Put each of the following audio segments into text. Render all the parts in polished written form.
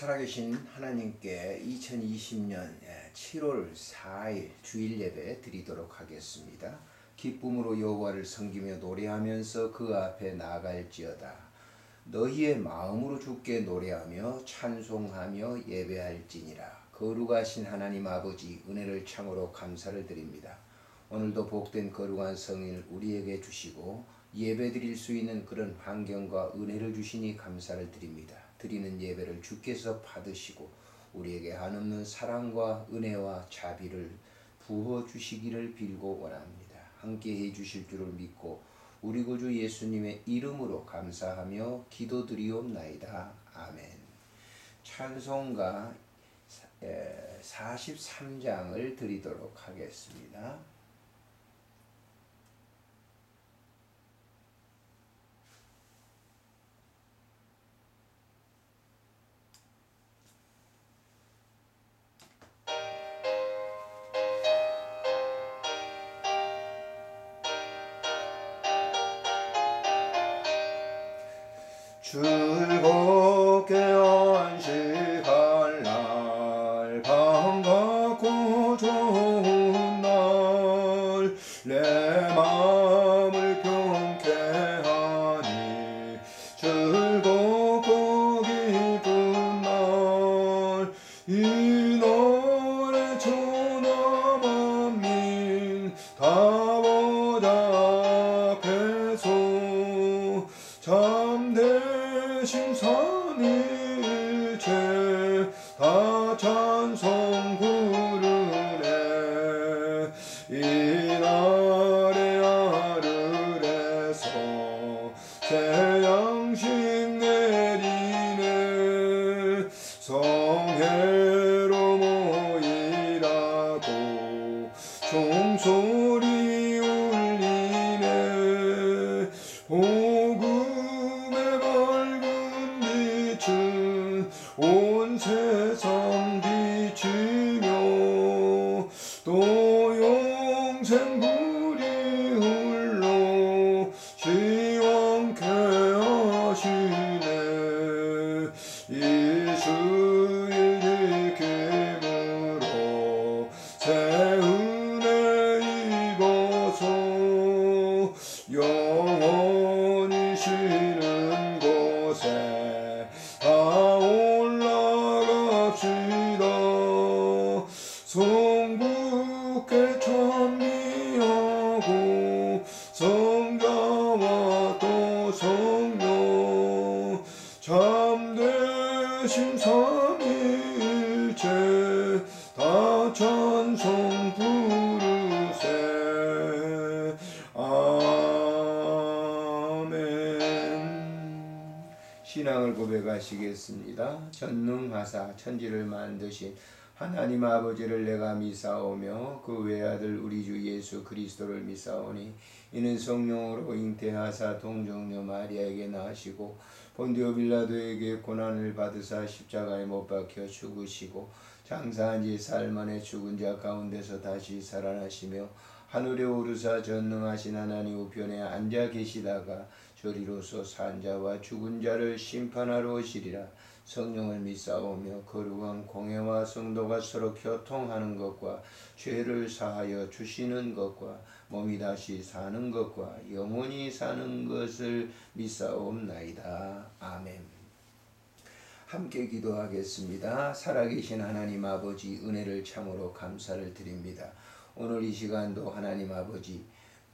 살아계신 하나님께 2020년 7월 4일 주일 예배 드리도록 하겠습니다. 기쁨으로 여호와를 섬기며 노래하면서 그 앞에 나아갈지어다. 너희의 마음으로 주께 노래하며 찬송하며 예배할지니라. 거룩하신 하나님 아버지, 은혜를 참으로 감사를 드립니다. 오늘도 복된 거룩한 성일 우리에게 주시고 예배 드릴 수 있는 그런 환경과 은혜를 주시니 감사를 드립니다. 드리는 예배를 주께서 받으시고 우리에게 한없는 사랑과 은혜와 자비를 부어주시기를 빌고 원합니다. 함께해 주실 줄을 믿고 우리 구주 예수님의 이름으로 감사하며 기도드리옵나이다. 아멘. 찬송가 43장을 드리도록 하겠습니다. 즐겁게 안식할 날, 반갑고 좋은 날, 내 마음을 경쾌하니 즐겁고 기쁜 날, 이 노래 전하 만민 다 보잡해서 참되신 삼위일체 다 찬송 부르네. 이날의 하늘에서 새 양식 내리네. 성회로 모이라고 종소리 울리네. 복음의 밝은 빛은 온 세상 비치며 또 영생 불이 흘러 시원케 하시네. 이 주일 지킴으로 새 은혜 입어서 영원히 쉬는 곳에 다 올라갑시다. 성부께 찬미하고 성자와 또 성령 참되신 삼위일체 다 찬송 부르세. 아멘. 신앙을 고백하시겠습니다. 전능하사 천지를 만드신 하나님 아버지를 내가 미사오며 그 외아들 우리 주 예수 그리스도를 미사오니 이는 성령으로 잉태하사 동정녀 마리아에게 나시고 본디오 빌라도에게 고난을 받으사 십자가에 못 박혀 죽으시고 장사한 지 사흘 만에 죽은 자 가운데서 다시 살아나시며 하늘에 오르사 전능하신 하나님 우편에 앉아 계시다가 저리로서 산 자와 죽은 자를 심판하러 오시리라. 성령을 믿사오며 거룩한 공회와 성도가 서로 교통하는 것과 죄를 사하여 주시는 것과 몸이 다시 사는 것과 영원히 사는 것을 믿사옵나이다. 아멘. 함께 기도하겠습니다. 살아계신 하나님 아버지, 은혜를 참으로 감사를 드립니다. 오늘 이 시간도 하나님 아버지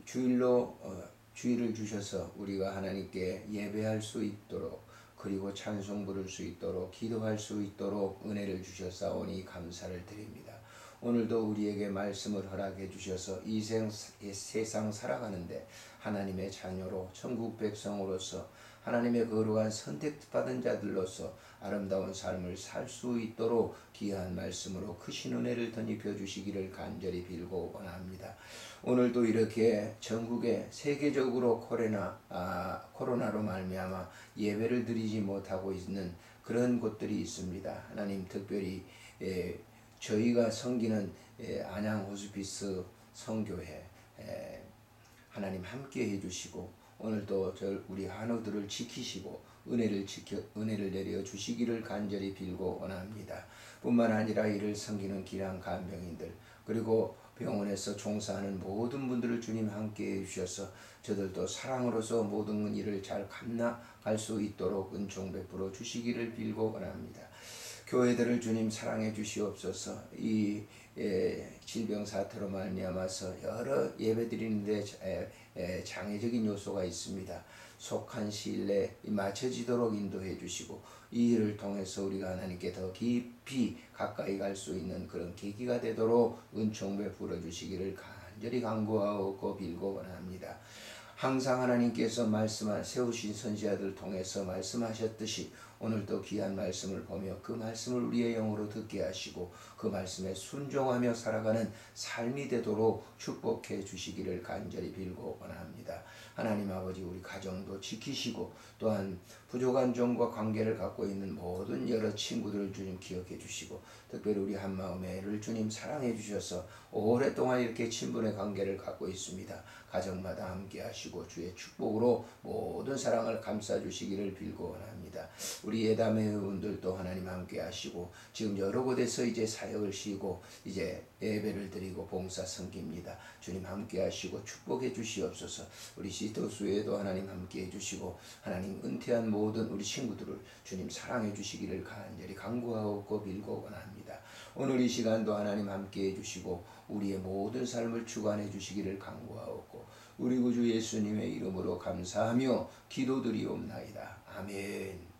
주일을 주셔서 우리가 하나님께 예배할 수 있도록, 그리고 찬송 부를 수 있도록, 기도할 수 있도록 은혜를 주셨사오니 감사를 드립니다. 오늘도 우리에게 말씀을 허락해 주셔서 이 세상 살아가는데 하나님의 자녀로, 천국 백성으로서, 하나님의 거룩한 선택받은 자들로서 아름다운 삶을 살 수 있도록 귀한 말씀으로 크신 은혜를 덧입혀 주시기를 간절히 빌고 원합니다. 오늘도 이렇게 전국에 세계적으로 코로나로 말미암아 예배를 드리지 못하고 있는 그런 곳들이 있습니다. 하나님, 특별히 저희가 섬기는 안양 호스피스 성교회 하나님 함께 해주시고 오늘도 우리 한우들을 지키시고 은혜를 내려 주시기를 간절히 빌고 원합니다. 뿐만 아니라 이를 섬기는 귀한 간병인들, 그리고 병원에서 종사하는 모든 분들을 주님 함께 해주셔서 저들도 사랑으로서 모든 일을 잘 감당할 수 있도록 은총 베풀어 주시기를 빌고 원합니다. 교회들을 주님 사랑해 주시옵소서. 이 질병 사태로 말미암아서 여러 예배드리는데 장애적인 요소가 있습니다. 속한 시일 내에 맞춰지도록 인도해 주시고 이 일을 통해서 우리가 하나님께 더 깊이 가까이 갈 수 있는 그런 계기가 되도록 은총 베풀어 주시기를 간절히 간구하고 빌고 원합니다. 항상 하나님께서 세우신 선지자들 통해서 말씀하셨듯이 오늘도 귀한 말씀을 보며 그 말씀을 우리의 영으로 듣게 하시고 그 말씀에 순종하며 살아가는 삶이 되도록 축복해 주시기를 간절히 빌고 원합니다. 하나님 아버지, 우리 가정도 지키시고 또한 부족한 점과 관계를 갖고 있는 모든 여러 친구들을 주님 기억해 주시고 특별히 우리 한마음회를 주님 사랑해 주셔서 오랫동안 이렇게 친분의 관계를 갖고 있습니다. 가정마다 함께 하시고 주의 축복으로 모든 사랑을 감싸 주시기를 빌고 원합니다. 우리 예담의 의원들도 하나님 함께 하시고 지금 여러 곳에서 이제 사역을 쉬고 이제 예배를 드리고 봉사 섬깁니다. 주님 함께 하시고 축복해 주시옵소서. 우리 시도수에도 하나님 함께 해주시고 하나님 은퇴한 모든 우리 친구들을 주님 사랑해 주시기를 간절히 간구하고 빌고 원합니다. 오늘 이 시간도 하나님 함께 해주시고 우리의 모든 삶을 주관해 주시기를 간구하옵고 우리 구주 예수님의 이름으로 감사하며 기도드리옵나이다. 아멘.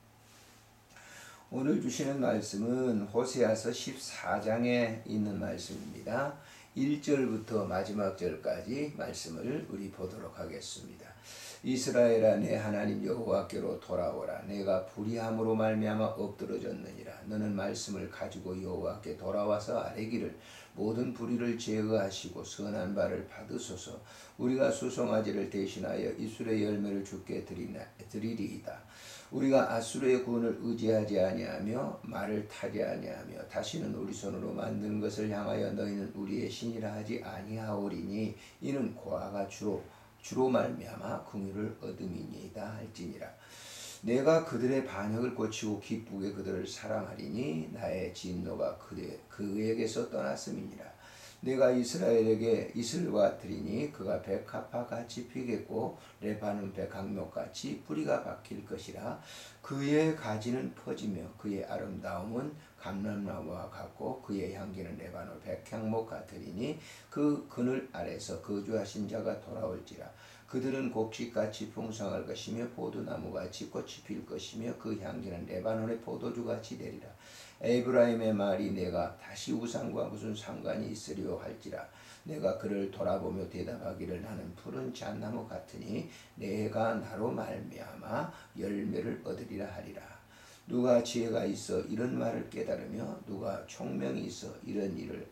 오늘 주시는 말씀은 호세아서 14장에 있는 말씀입니다. 1절부터 마지막 절까지 말씀을 우리 보도록 하겠습니다. 이스라엘아, 내 하나님 여호와께로 돌아오라. 내가 불의함으로 말미암아 엎드러졌느니라. 너는 말씀을 가지고 여호와께 돌아와서 아뢰기를 모든 불의를 제거하시고 선한 바를 받으소서. 우리가 수송아지를 대신하여 이술의 열매를 주께 드리리이다. 우리가 아수르의 군을 의지하지 아니하며 말을 타지 아니하며 다시는 우리 손으로 만든 것을 향하여 너희는 우리의 신이라 하지 아니하오리니 이는 고아가 주로 말미암아 긍휼을 얻음이니이다 할지니라. 내가 그들의 반역을 고치고 기쁘게 그들을 사랑하리니 나의 진노가 그에게서 떠났음이니라. 내가 이스라엘에게 이슬과 드리니 그가 백합화 같이 피겠고 레바논 백항목같이 뿌리가 박힐 것이라. 그의 가지는 퍼지며 그의 아름다움은 감람나무와 같고 그의 향기는 레바논 백향목 같으리니 그 그늘 아래서 거주하신 자가 돌아올지라. 그들은 곡식같이 풍성할 것이며 포도나무같이 꽃이 필 것이며 그 향기는 레바논의 포도주같이 되리라. 에브라임의 말이 내가 다시 우상과 무슨 상관이 있으리요 할지라. 내가 그를 돌아보며 대답하기를 나는 푸른 잣나무 같으니 내가 나로 말미암아 열매를 얻으리라 하리라. 누가 지혜가 있어 이런 말을 깨달으며 누가 총명이 있어 이런 일을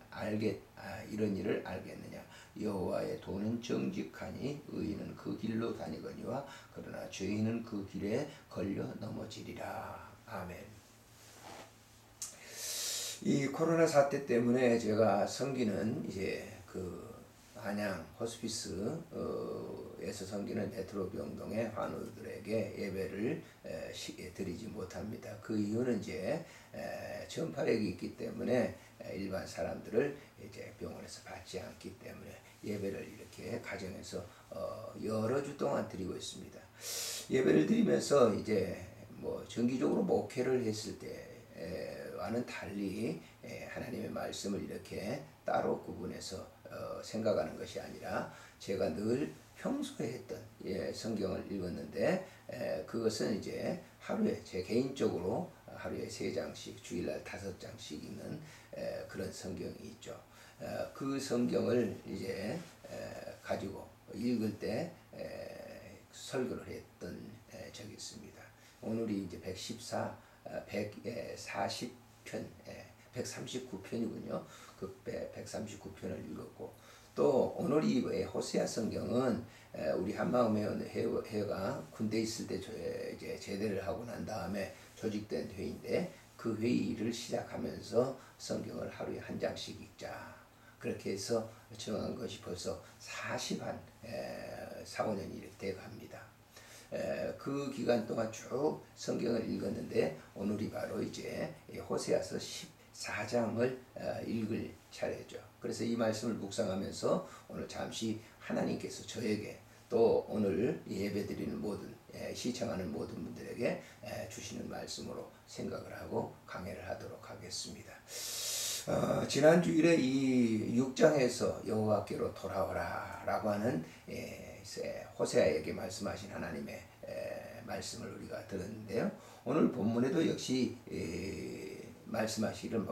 알겠느냐. 여호와의 도는 정직하니 의인은 그 길로 다니거니와 그러나 죄인은 그 길에 걸려 넘어지리라. 아멘. 이 코로나 사태 때문에 제가 섬기는 이제 그 안양 호스피스에서 섬기는 네트로 병동의 환우들에게 예배를 드리지 못합니다. 그 이유는 이제 전파력이 있기 때문에 일반 사람들을 이제 병원에서 받지 않기 때문에 예배를 이렇게 가정에서 여러 주 동안 드리고 있습니다. 예배를 드리면서 이제 뭐 정기적으로 목회를 했을 때와는 달리 하나님의 말씀을 이렇게 따로 구분해서 생각하는 것이 아니라 제가 늘 평소에 했던 성경을 읽었는데 그것은 이제 하루에 제 개인적으로 하루에 3장씩 주일날 5장씩 읽는 그런 성경이 있죠. 그 성경을 이제 가지고 읽을 때 설교를 했던 적이 있습니다. 오늘이 이제 140편, 139편이군요. 그 139편을 읽었고 또 오늘이 호세아 성경은 우리 한마음회가 군대 있을 때 이제 제대를 하고 난 다음에 조직된 회의인데 그 회의를 시작하면서 성경을 하루에 1장씩 읽자. 그렇게 해서 정한 것이 벌써 4, 5년이 이렇게 돼 갑니다. 그 기간 동안 쭉 성경을 읽었는데 오늘이 바로 이제 호세아서 14장을 읽을 차례죠. 그래서 이 말씀을 묵상하면서 오늘 잠시 하나님께서 저에게 또 오늘 예배드리는 모든 시청하는 모든 분들에게 주시는 말씀으로 생각을 하고 강해를 하도록 하겠습니다. 지난 주일에 이 6장에서 여호와께로 돌아오라 라고 하는 호세아에게 말씀하신 하나님의 말씀을 우리가 들었는데요. 오늘 본문에도 역시 말씀하시기를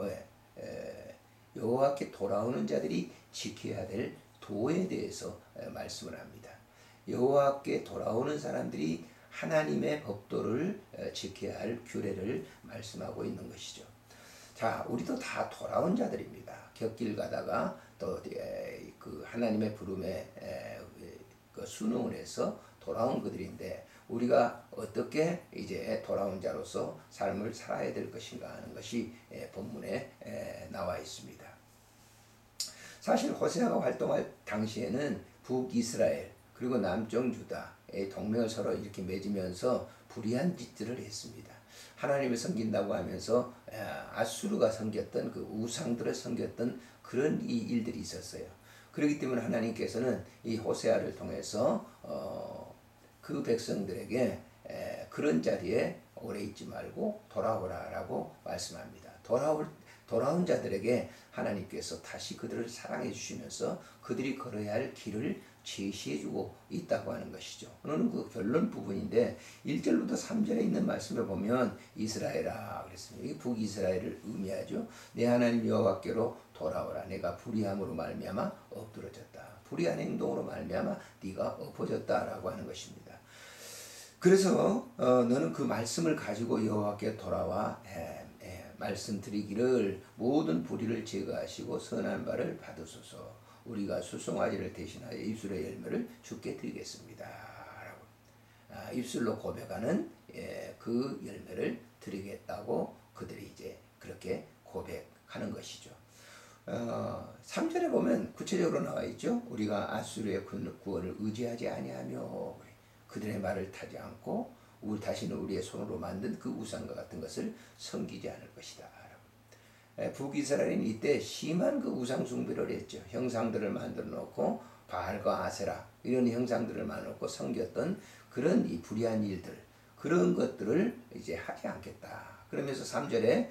여호와께 돌아오는 자들이 지켜야 될 도에 대해서 말씀을 합니다. 여호와께 돌아오는 사람들이 하나님의 법도를 지켜야 할 규례를 말씀하고 있는 것이죠. 자, 우리도 다 돌아온 자들입니다. 곁길 가다가 또 그 하나님의 부름에 그 순응을 해서 돌아온 그들인데 우리가 어떻게 이제 돌아온 자로서 삶을 살아야 될 것인가 하는 것이 본문에 나와 있습니다. 사실 호세아가 활동할 당시에는 북이스라엘 그리고 남쪽 유다의 동맹을 서로 이렇게 맺으면서 불의한 짓들을 했습니다. 하나님을 섬긴다고 하면서 아수르가 섬겼던 그 우상들을 섬겼던 그런 이 일들이 있었어요. 그렇기 때문에 하나님께서는 이 호세아를 통해서 그 백성들에게 그런 자리에 오래 있지 말고 돌아오라라고 말씀합니다. 돌아온 자들에게 하나님께서 다시 그들을 사랑해 주시면서 그들이 걸어야 할 길을 제시해 주고 있다고 하는 것이죠. 오늘은 그 결론 부분인데 1절부터 3절에 있는 말씀을 보면 이스라엘아 그랬습니다. 이 북이스라엘을 의미하죠. 내 하나님 여호와께로 돌아오라. 내가 불의함으로 말미암아 엎드러졌다. 불의한 행동으로 말미암아 네가 엎어졌다라고 하는 것입니다. 그래서 너는 그 말씀을 가지고 여호와께 돌아와 말씀드리기를 모든 불의를 제거하시고 선한 바를 받으소서. 우리가 수송아지를 대신하여 입술의 열매를 주께 드리겠습니다. 라고. 입술로 고백하는 그 열매를 드리겠다고 그들이 이제 그렇게 고백하는 것이죠. 3절에 보면 구체적으로 나와 있죠. 우리가 아수르의 구원을 의지하지 아니하며 그들의 말을 타지 않고 다시는 우리의 손으로 만든 그 우상과 같은 것을 섬기지 않을 것이다. 북이스라엘은 이때 심한 그 우상 숭배를 했죠. 형상들을 만들어 놓고 바알과 아세라 이런 형상들을 만들어 놓고 섬겼던 그런 이 불의한 일들 그런 것들을 이제 하지 않겠다. 그러면서 3절에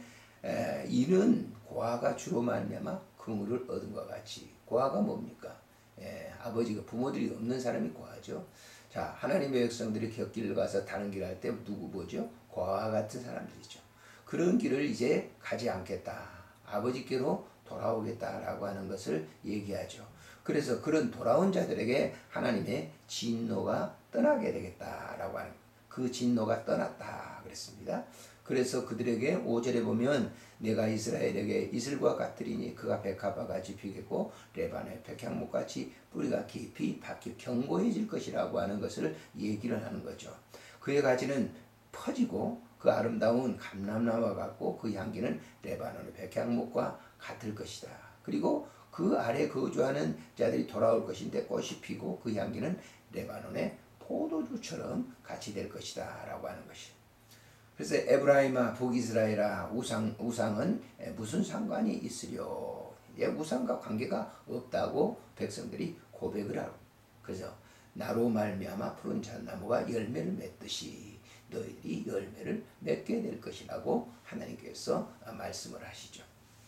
이는 고아가 주로 말미암아 긍휼을 얻은 것 같이. 고아가 뭡니까? 아버지가 부모들이 없는 사람이 고아죠. 자, 하나님의 백성들이 곁길을 가서 다른 길 할 때 뭐죠? 고아와 같은 사람들이죠. 그런 길을 이제 가지 않겠다. 아버지께로 돌아오겠다라고 하는 것을 얘기하죠. 그래서 그런 돌아온 자들에게 하나님의 진노가 떠나게 되겠다라고 하는 그 진노가 떠났다 그랬습니다. 그래서 그들에게 5절에 보면 내가 이스라엘에게 이슬과 같으리니 그가 백합과 같이 피겠고 레바논의 백향목같이 뿌리가 깊이 박히 견고해질 것이라고 하는 것을 얘기를 하는 거죠. 그의 가지는 퍼지고 그 아름다운 감람나무와 같고 그 향기는 레바논의 백향목과 같을 것이다. 그리고 그 아래 거주하는 자들이 돌아올 것인데 꽃이 피고 그 향기는 레바논의 포도주처럼 같이 될 것이다 라고 하는 것이. 그래서 에브라임아 북이스라엘아 우상은 무슨 상관이 있으려. 우상과 관계가 없다고 백성들이 고백을 하고. 그래서 나로 말미암아 푸른 잣나무가 열매를 맺듯이 너희들이 열매를 맺게 될 것이라고 하나님께서 말씀을 하시죠.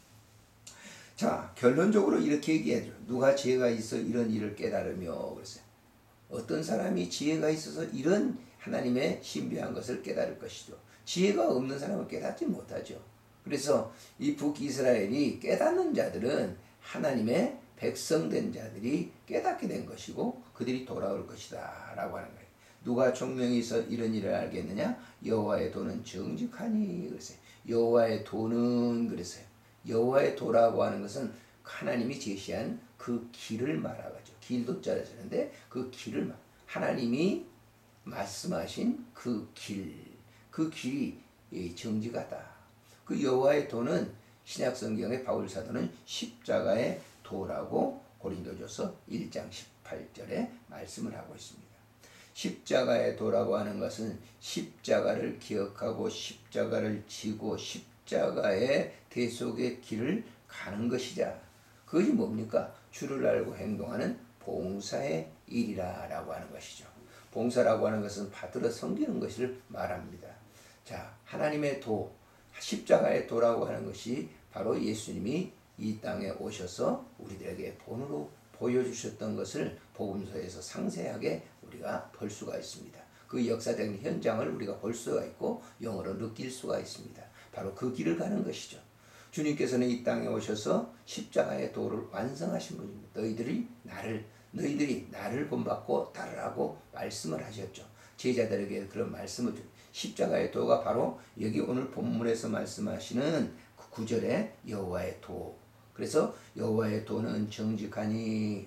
자, 결론적으로 이렇게 얘기하죠. 누가 지혜가 있어 이런 일을 깨달으며 그랬어요. 어떤 사람이 지혜가 있어서 이런 하나님의 신비한 것을 깨달을 것이죠. 지혜가 없는 사람은 깨닫지 못하죠. 그래서 이 북이스라엘이 깨닫는 자들은 하나님의 백성된 자들이 깨닫게 된 것이고 그들이 돌아올 것이다 라고 하는 거예요. 누가 총명히 있어 이런 일을 알겠느냐? 여호와의 도는 정직하니 그랬어요. 여호와의 도는 그랬어요. 여호와의 도라고 하는 것은 하나님이 제시한 그 길을 말하죠. 길도 자를 쓰는데 그 길을 하나님이 말씀하신 그 길이 정직하다. 그 여호와의 도는 신약 성경의 바울 사도는 십자가의 도라고 고린도전서 1장 18절에 말씀을 하고 있습니다. 십자가의 도라고 하는 것은 십자가를 기억하고 십자가를 지고 십자가의 대속의 길을 가는 것이자 그것이 뭡니까? 주를 알고 행동하는 봉사의 일이라 라고 하는 것이죠. 봉사라고 하는 것은 받들어 섬기는 것을 말합니다. 자, 하나님의 도, 십자가의 도라고 하는 것이 바로 예수님이 이 땅에 오셔서 우리들에게 본으로 보여주셨던 것을 복음서에서 상세하게 우리가 볼 수가 있습니다. 그 역사적인 현장을 우리가 볼 수가 있고 영어로 느낄 수가 있습니다. 바로 그 길을 가는 것이죠. 주님께서는 이 땅에 오셔서 십자가의 도를 완성하신 분입니다. 너희들이 나를 본받고 따르라고 말씀을 하셨죠. 제자들에게 그런 말씀을 십자가의 도가 바로 여기 오늘 본문에서 말씀하시는 그 구절에 여호와의 도. 그래서 여호와의 도는 정직하니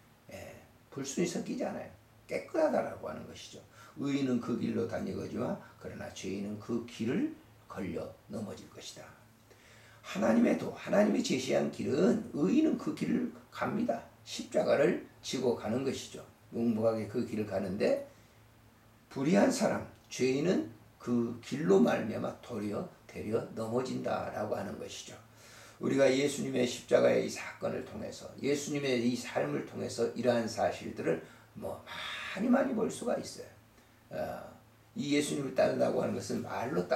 불순이 섞이지 않아요. 깨끗하다라고 하는 것이죠. 의인은 그 길로 다니거지만 그러나 죄인은 그 길을 걸려 넘어질 것이다. 하나님의 도, 하나님이 제시한 길은 의인은 그 길을 갑니다. 십자가를 지고 가는 것이죠. 묵묵하게 그 길을 가는데 불의한 사람, 죄인은 그 길로 말미암아 되려 넘어진다라고 하는 것이죠. 우리가 예수님의 십자가의 이 사건을 통해서 예수님의 이 삶을 통해서 이러한 사실들을 많이 볼 수가 있어요. 이 예수님을 따른다고 하는 것은 말로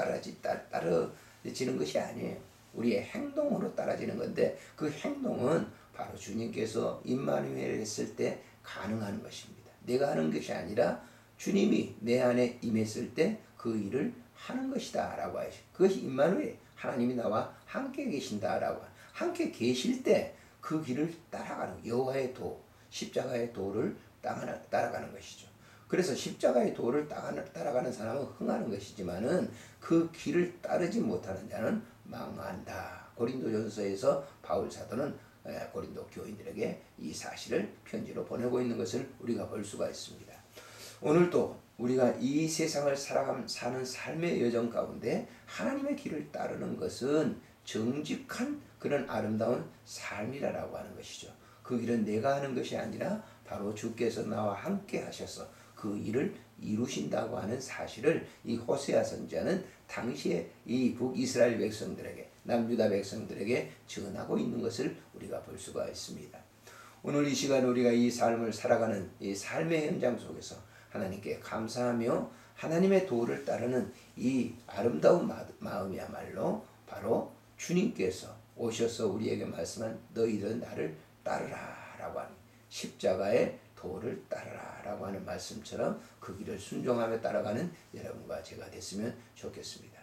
따라지는 것이 아니에요. 우리의 행동으로 따라지는 건데 그 행동은 바로 주님께서 임마누엘 했을 때 가능한 것입니다. 내가 하는 것이 아니라 주님이 내 안에 임했을 때 그 일을 하는 것이다 라고 하죠. 그것이 임마누엘, 하나님이 나와 함께 계신다라고, 함께 계실 때 그 길을 따라가는 여호와의 도, 십자가의 도를 따라가는 것이죠. 그래서 십자가의 도를 따라가는 사람은 흥하는 것이지만은 그 길을 따르지 못하는 자는 망한다. 고린도전서에서 바울 사도는 고린도 교인들에게 이 사실을 편지로 보내고 있는 것을 우리가 볼 수가 있습니다. 오늘도 우리가 이 세상을 사는 삶의 여정 가운데 하나님의 길을 따르는 것은 정직한 그런 아름다운 삶이라고 하는 것이죠. 그 길은 내가 하는 것이 아니라 바로 주께서 나와 함께 하셔서 그 일을 이루신다고 하는 사실을 이 호세아 선지자는 당시에 이 북이스라엘 백성들에게, 남유다 백성들에게 전하고 있는 것을 우리가 볼 수가 있습니다. 오늘 이 시간 우리가 이 삶을 살아가는 이 삶의 현장 속에서 하나님께 감사하며 하나님의 도를 따르는 이 아름다운 마음이야말로 바로 주님께서 오셔서 우리에게 말씀한 너희들은 나를 따르라 라고 하는 십자가의 도를 따르라 라고 하는 말씀처럼 그 길을 순종하며 따라가는 여러분과 제가 됐으면 좋겠습니다.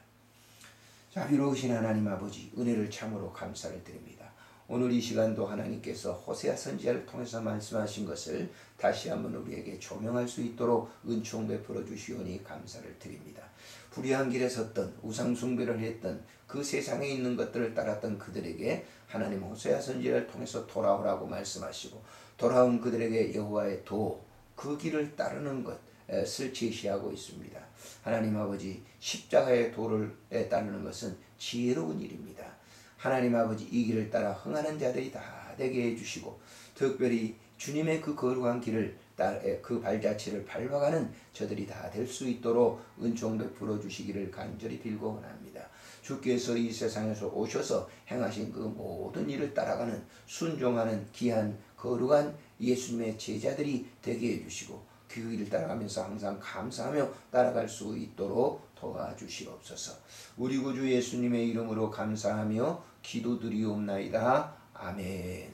자비로우신 하나님 아버지, 은혜를 참으로 감사를 드립니다. 오늘 이 시간도 하나님께서 호세아 선지자를 통해서 말씀하신 것을 다시 한번 우리에게 조명할 수 있도록 은총 베풀어 주시오니 감사를 드립니다. 불의한 길에 섰던, 우상 숭배를 했던, 그 세상에 있는 것들을 따랐던 그들에게 하나님 호세아 선지자를 통해서 돌아오라고 말씀하시고, 돌아온 그들에게 여호와의 도, 그 길을 따르는 것을 제시하고 있습니다. 하나님 아버지, 십자가의 도를 따르는 것은 지혜로운 일입니다. 하나님 아버지, 이 길을 따라 흥하는 자들이 다 되게 해주시고, 특별히 주님의 그 거룩한 길을 그 발자취를 밟아가는 저들이 다 될 수 있도록 은총 베풀어 주시기를 간절히 빌고 원합니다. 주께서 이 세상에서 오셔서 행하신 그 모든 일을 따라가는, 순종하는 귀한 거룩한 예수님의 제자들이 되게 해주시고, 그 길을 따라가면서 항상 감사하며 따라갈 수 있도록 도와주시옵소서. 우리 구주 예수님의 이름으로 감사하며 기도드리옵나이다. 아멘.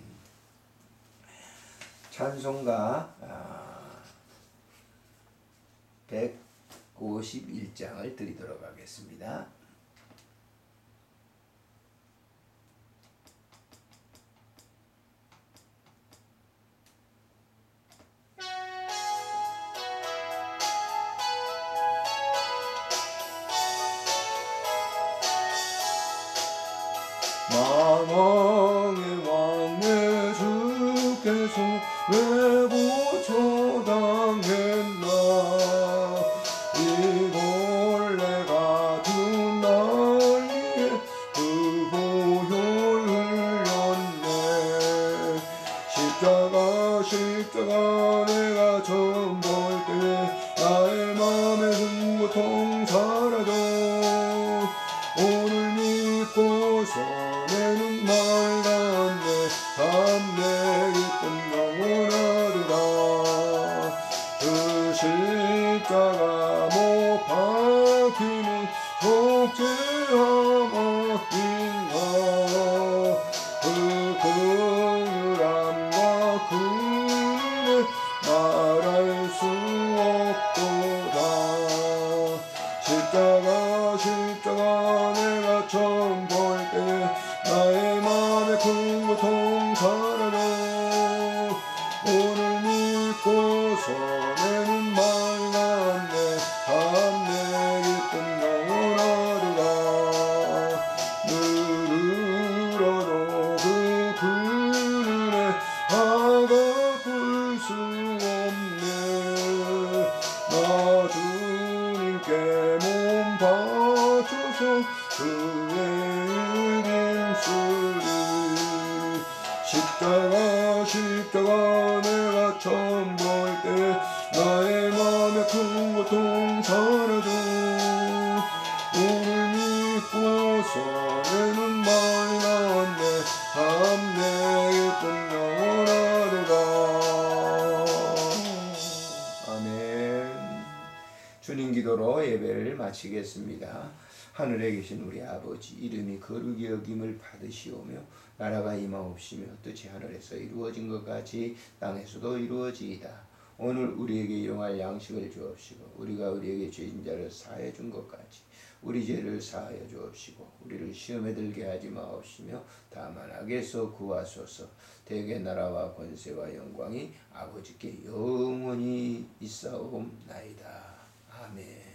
찬송가 151장을 드리도록 하겠습니다. 만왕의 왕의 주께서 왜 고초당했나. 이골 내가 두 난리에 그 보혈 흘렸네. 십자가 내가 처음 볼 때 난 고통 사라져 오늘 믿고서 내는 말랐네 담내 기쁨 영원하리라 그 십자가 못 박히는 속죄함인가 그 긍휼함과 그 은혜 말할 수 없도다 십자가 내가 처음 볼 때 나의 맘에 큰 고통 사라져 오늘 믿고서 내는 말랐네 담내 기쁨 영원하리라 늘 울어도 그 은혜 아갚을 수 없네 나 주님께 몸 바쳐서 그의 이름쓰리 십자가 내가 처음 볼 때 나의 맘에 큰 고통 사라져 오늘 믿고서 내는 말랐네 담내 기쁨 영원하리라 아멘. 주님 기도로 예배를 마치겠습니다. 하늘에 계신 우리 아버지 이름이 거룩히 여김을 받으시오며 나라가 임하옵시며 뜻이 하늘에서 이루어진 것 같이 땅에서도 이루어지이다. 오늘 우리에게 일용할 양식을 주옵시고 우리가 우리에게 죄진 자를 사하여 준 것 같이 우리 죄를 사하여 주옵시고 우리를 시험에 들게 하지 마옵시며 다만 악에서 구하소서. 대개 나라와 권세와 영광이 아버지께 영원히 있사옵나이다. 아멘.